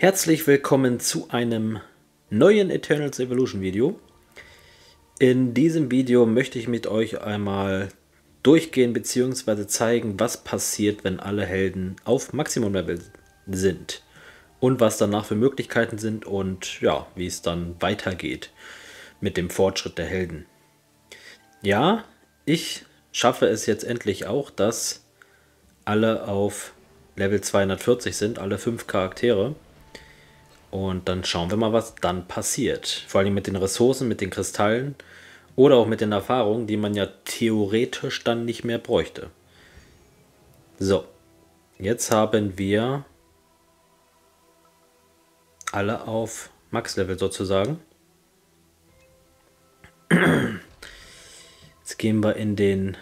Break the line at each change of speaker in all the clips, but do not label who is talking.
Herzlich willkommen zu einem neuen Eternals Evolution Video. In diesem Video möchte ich mit euch einmal durchgehen bzw. zeigen, was passiert, wenn alle Helden auf Maximum Level sind und was danach für Möglichkeiten sind und ja, wie es dann weitergeht mit dem Fortschritt der Helden. Ja, ich schaffe es jetzt endlich auch, dass alle auf Level 240 sind, alle 5 Charaktere. Und dann schauen wir mal, was dann passiert. Vor allem mit den Ressourcen, mit den Kristallen oder auch mit den Erfahrungen, die man ja theoretisch dann nicht mehr bräuchte. So, jetzt haben wir alle auf Max-Level sozusagen. Jetzt gehen wir in den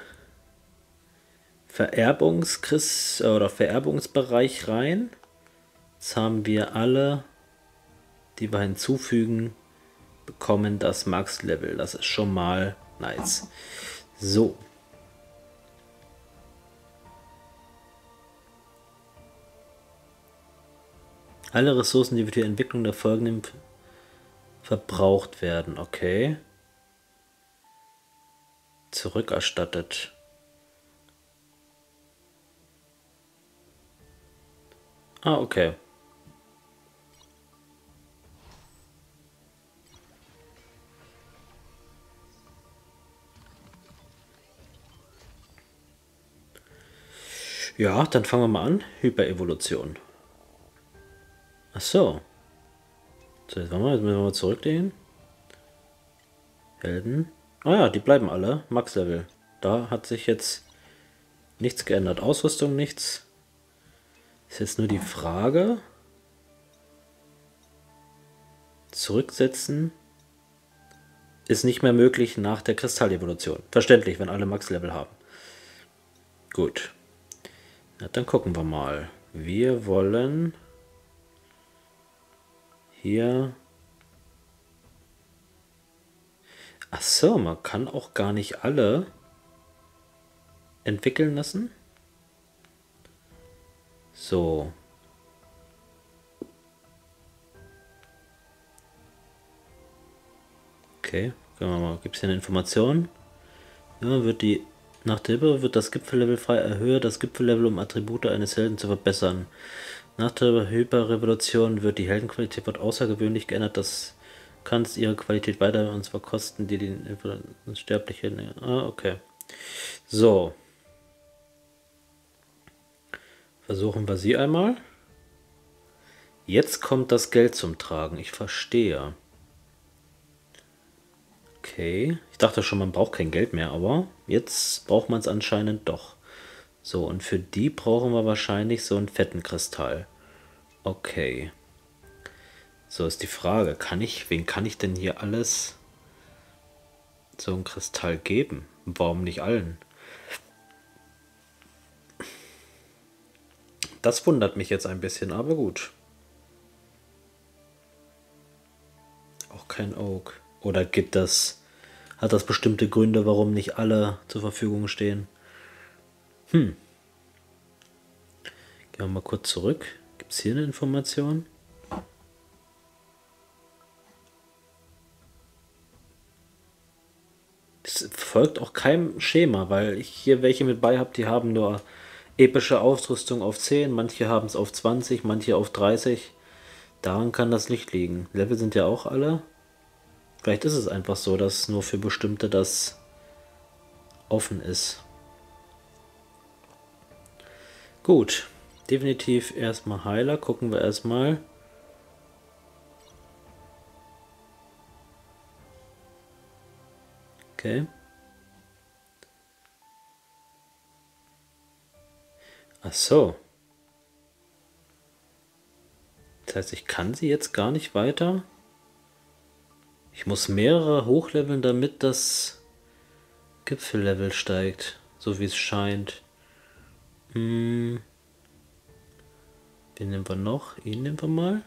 Vererbungsbereich rein. Jetzt haben wir alle, die wir hinzufügen, bekommen das Max-Level. Das ist schon mal nice. So. Alle Ressourcen, die für die Entwicklung der folgenden verbraucht werden. Okay. Zurückerstattet. Ah, okay. Ja, dann fangen wir mal an. Hyperevolution. Ach so. So, jetzt müssen wir mal zurückgehen. Helden. Ah ja, die bleiben alle. Max-Level. Da hat sich jetzt nichts geändert. Ausrüstung nichts. Ist jetzt nur die Frage. Zurücksetzen ist nicht mehr möglich nach der Kristallevolution. Verständlich, wenn alle Max-Level haben. Gut. Ja, dann gucken wir mal. Wir wollen hier... Ach so, man kann auch gar nicht alle entwickeln lassen. So. Okay, gucken wir mal. Gibt es hier eine Information? Ja, nach der Hyper wird das Gipfellevel frei erhöht, das Gipfellevel, um Attribute eines Helden zu verbessern. Nach der Hyperrevolution wird die Heldenqualität außergewöhnlich geändert. Das kannst ihre Qualität weiter, und zwar Kosten, die den Sterblichen. Ah, okay. So. Versuchen wir sie einmal. Jetzt kommt das Geld zum Tragen. Ich verstehe. Okay. Ich dachte schon, man braucht kein Geld mehr, aber jetzt braucht man es anscheinend doch. So, und für die brauchen wir wahrscheinlich so einen fetten Kristall. Okay. So ist die Frage, wen kann ich denn hier alles so einen Kristall geben? Warum nicht allen? Das wundert mich jetzt ein bisschen, aber gut. Auch kein Oak. Oder hat das bestimmte Gründe, warum nicht alle zur Verfügung stehen? Gehen wir mal kurz zurück. Gibt es hier eine Information? Es folgt auch keinem Schema, weil ich hier welche mit bei habe, die haben nur epische Ausrüstung auf 10, manche haben es auf 20, manche auf 30. Daran kann das nicht liegen. Level sind ja auch alle. Vielleicht ist es einfach so, dass nur für bestimmte das offen ist. Gut, definitiv erstmal Heiler. Gucken wir erstmal. Okay. Ach so. Das heißt, ich kann sie jetzt gar nicht weiter. Ich muss mehrere hochleveln, damit das Gipfellevel steigt, so wie es scheint. Wen nehmen wir noch? Ihn nehmen wir mal.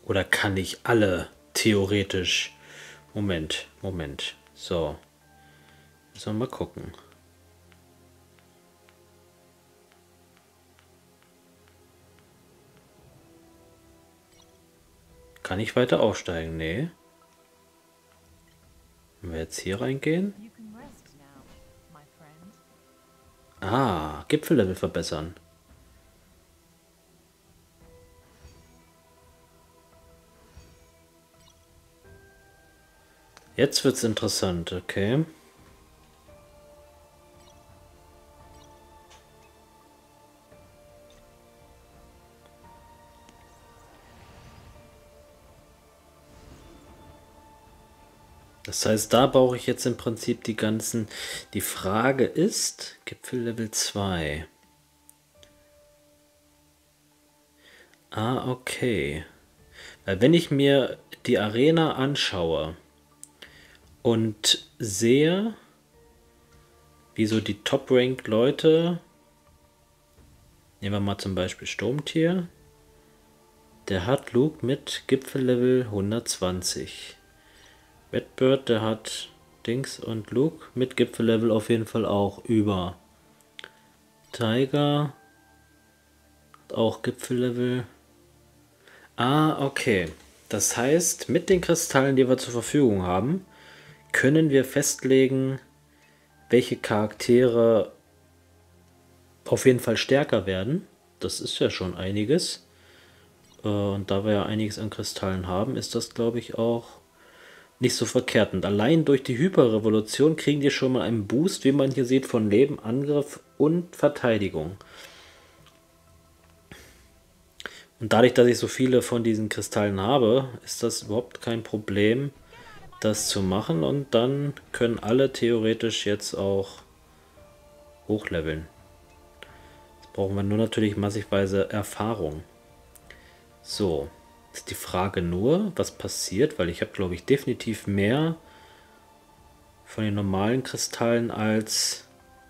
Oder kann ich alle theoretisch... Moment. So. Müssen wir mal gucken. Kann ich weiter aufsteigen? Nee. Wenn wir jetzt hier reingehen. Ah, Gipfellevel verbessern. Jetzt wird's interessant, okay. Das heißt, da brauche ich jetzt im Prinzip die ganzen... Die Frage ist, Gipfellevel 2. Ah, okay. Weil wenn ich mir die Arena anschaue und sehe, wie so die Top-Ranked-Leute, nehmen wir mal zum Beispiel Sturmtier, der hat Luke mit Gipfellevel 120. Redbird, der hat Dings und Luke mit Gipfellevel auf jeden Fall auch über. Tiger hat auch Gipfellevel. Ah, okay. Das heißt, mit den Kristallen, die wir zur Verfügung haben, können wir festlegen, welche Charaktere auf jeden Fall stärker werden. Das ist ja schon einiges. Und da wir ja einiges an Kristallen haben, ist das, glaube ich, auch nicht so verkehrt. Und allein durch die Hyperrevolution kriegen die schon mal einen Boost, wie man hier sieht, von Leben, Angriff und Verteidigung. Und dadurch, dass ich so viele von diesen Kristallen habe, ist das überhaupt kein Problem, das zu machen. Und dann können alle theoretisch jetzt auch hochleveln. Jetzt brauchen wir nur natürlich massivweise Erfahrung. So, ist die Frage nur, was passiert, weil ich habe, glaube ich, definitiv mehr von den normalen Kristallen als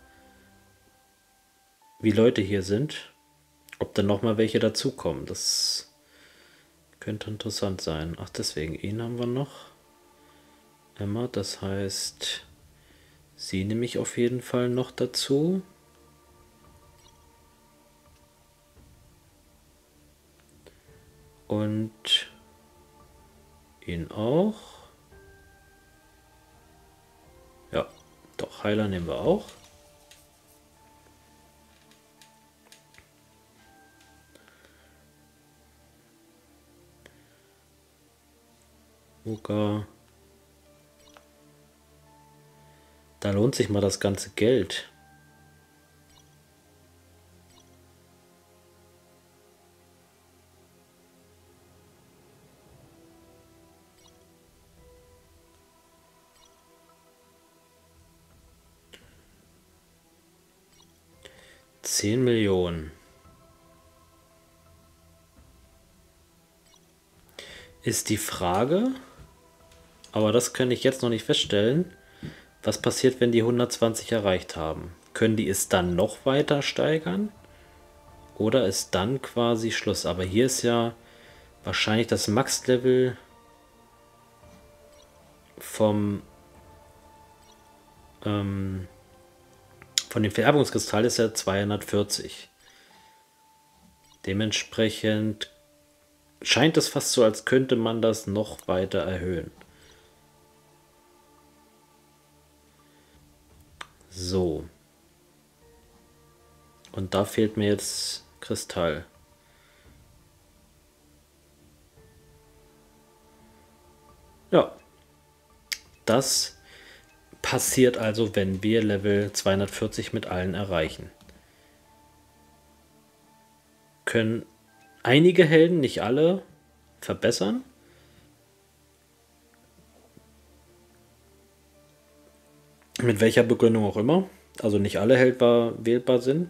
wie Leute hier sind. Ob dann nochmal welche dazukommen, das könnte interessant sein. Ach, deswegen, ihn haben wir noch. Emma, das heißt, sie nehme ich auf jeden Fall noch dazu. Und ihn auch. Ja, doch, Heiler nehmen wir auch. Muka. Da lohnt sich mal das ganze Geld. $10 Millionen. Ist die Frage, aber das kann ich jetzt noch nicht feststellen, was passiert, wenn die 120 erreicht haben. Können die es dann noch weiter steigern? Oder ist dann quasi Schluss? Aber hier ist ja wahrscheinlich das Max-Level von dem Vererbungskristall ist ja 240. Dementsprechend scheint es fast so, als könnte man das noch weiter erhöhen. So. Und da fehlt mir jetzt Kristall. Ja. Das passiert also, wenn wir Level 240 mit allen erreichen. Können einige Helden, nicht alle, verbessern. Mit welcher Begründung auch immer. Also nicht alle wählbar sind.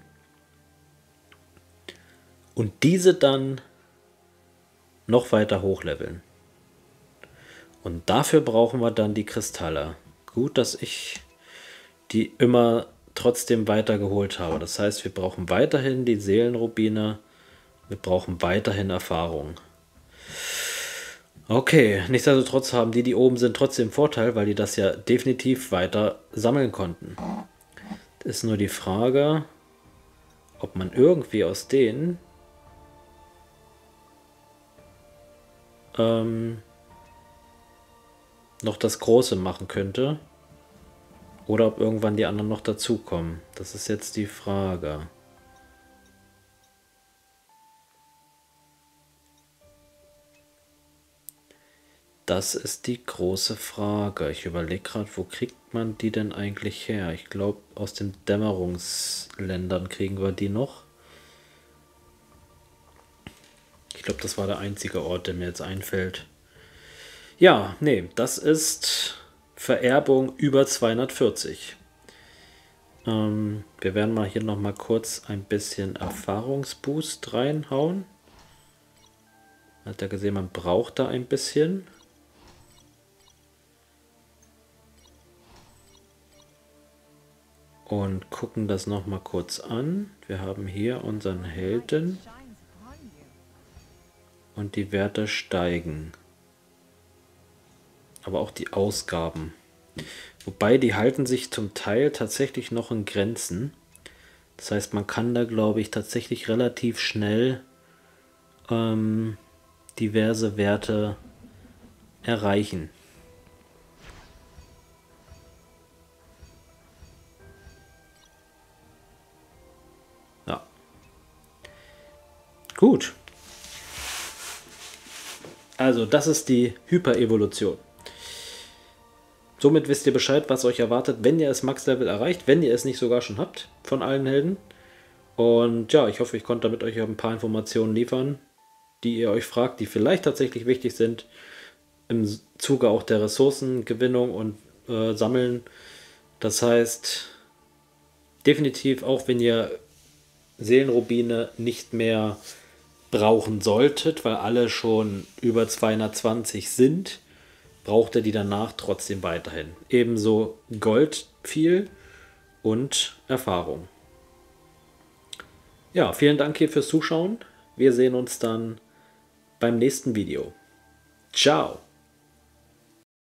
Und diese dann noch weiter hochleveln. Und dafür brauchen wir dann die Kristalle. Gut, dass ich die immer trotzdem weiter geholt habe. Das heißt, wir brauchen weiterhin die Seelenrubine. Wir brauchen weiterhin Erfahrung. Okay, nichtsdestotrotz haben die oben sind, trotzdem Vorteil, weil die das ja definitiv weiter sammeln konnten. Das ist nur die Frage, ob man irgendwie aus denen noch das Große machen könnte. Oder ob irgendwann die anderen noch dazukommen. Das ist jetzt die Frage. Das ist die große Frage. Ich überlege gerade, wo kriegt man die denn eigentlich her? Ich glaube, aus den Dämmerungsländern kriegen wir die noch. Ich glaube, das war der einzige Ort, der mir jetzt einfällt. Ja, nee, das ist Vererbung über 240. Wir werden mal hier noch mal kurz ein bisschen Erfahrungsboost reinhauen. Hat er gesehen, man braucht da ein bisschen. Und gucken das noch mal kurz an. Wir haben hier unseren Helden. Und die Werte steigen. Aber auch die Ausgaben. Wobei, die halten sich zum Teil tatsächlich noch in Grenzen. Das heißt, man kann da, glaube ich, tatsächlich relativ schnell diverse Werte erreichen. Ja. Gut. Also, das ist die Hyperevolution. Somit wisst ihr Bescheid, was euch erwartet, wenn ihr das Max-Level erreicht, wenn ihr es nicht sogar schon habt von allen Helden. Und ja, ich hoffe, ich konnte damit euch ein paar Informationen liefern, die ihr euch fragt, die vielleicht tatsächlich wichtig sind im Zuge auch der Ressourcengewinnung und Sammeln. Das heißt, definitiv, auch wenn ihr Seelenrubine nicht mehr brauchen solltet, weil alle schon über 220 sind, braucht ihr die danach trotzdem weiterhin. Ebenso Gold viel und Erfahrung. Ja, vielen Dank hier fürs Zuschauen. Wir sehen uns dann beim nächsten Video. Ciao!